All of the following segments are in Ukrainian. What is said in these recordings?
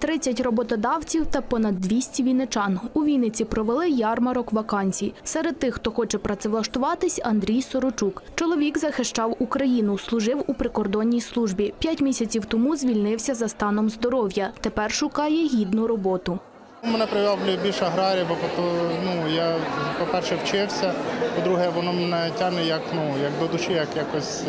30 роботодавців та понад 200 вінничан. У Вінниці провели ярмарок вакансій. Серед тих, хто хоче працевлаштуватись, Андрій Сорочук. Чоловік захищав Україну, служив у прикордонній службі. 5 місяців тому звільнився за станом здоров'я. Тепер шукає гідну роботу. Мене приваблює більше аграрії, бо я, по-перше, вчився, по-друге, воно мене тягне як до душі, як якось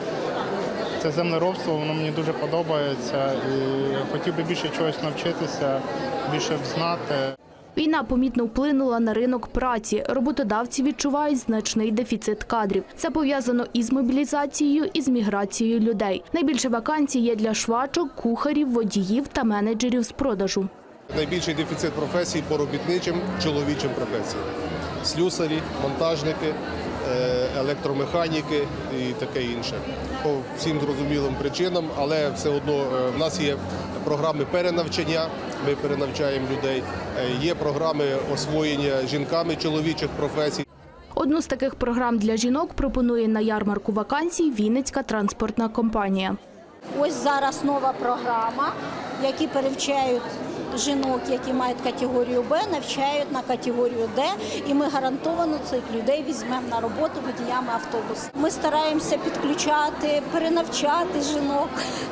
це землеробство, воно мені дуже подобається і хотів би більше чогось навчитися, більше знати. Війна помітно вплинула на ринок праці. Роботодавці відчувають значний дефіцит кадрів. Це пов'язано із мобілізацією і з міграцією людей. Найбільше вакансій є для швачок, кухарів, водіїв та менеджерів з продажу. Найбільший дефіцит професій по робітничим, чоловічим професіям. Слюсарі, монтажники, електромеханіки і таке інше. По всім зрозумілим причинам, але все одно в нас є програми перенавчання, ми перенавчаємо людей, є програми освоєння жінками чоловічих професій. Одну з таких програм для жінок пропонує на ярмарку вакансій Вінницька транспортна компанія. Ось зараз нова програма, які перевчають жінок, які мають категорію Б, навчають на категорію Д, і ми гарантовано цих людей візьмемо на роботу водіями автобусу. Ми стараємося підключати, перенавчати жінок,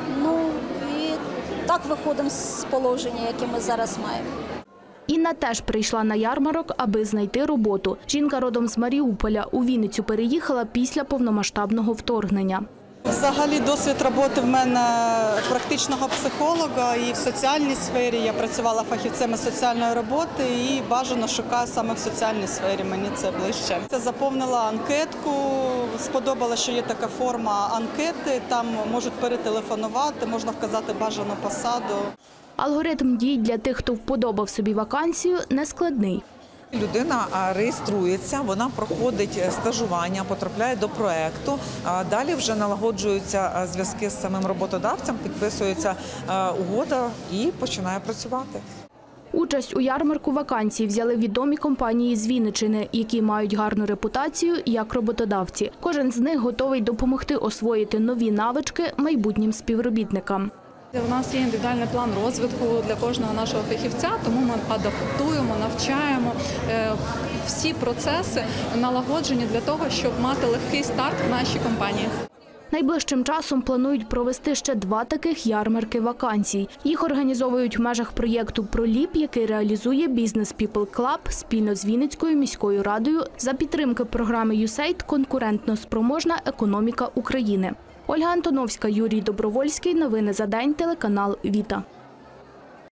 і так виходимо з положення, яке ми зараз маємо. Інна теж прийшла на ярмарок, аби знайти роботу. Жінка родом з Маріуполя. У Вінницю переїхала після повномасштабного вторгнення. Взагалі досвід роботи в мене практичного психолога і в соціальній сфері. Я працювала фахівцем соціальної роботи і бажано шукаю саме в соціальній сфері, мені це ближче. Я заповнила анкетку, сподобалося, що є така форма анкети, там можуть перетелефонувати, можна вказати бажану посаду. Алгоритм дій для тих, хто вподобав собі вакансію, нескладний. Людина реєструється, вона проходить стажування, потрапляє до проєкту, далі вже налагоджуються зв'язки з самим роботодавцем, підписується угода і починає працювати. Участь у ярмарку вакансій взяли відомі компанії з Вінниччини, які мають гарну репутацію як роботодавці. Кожен з них готовий допомогти освоїти нові навички майбутнім співробітникам. У нас є індивідуальний план розвитку для кожного нашого фахівця, тому ми адаптуємо, навчаємо всі процеси налагоджені для того, щоб мати легкий старт в нашій компанії. Найближчим часом планують провести ще 2 таких ярмарки вакансій. Їх організовують в межах проєкту «Проліп», який реалізує Business People Club спільно з Вінницькою міською радою за підтримки програми USAID «Конкурентно спроможна економіка України». Ольга Антоновська, Юрій Добровольський. Новини за день. Телеканал «Віта».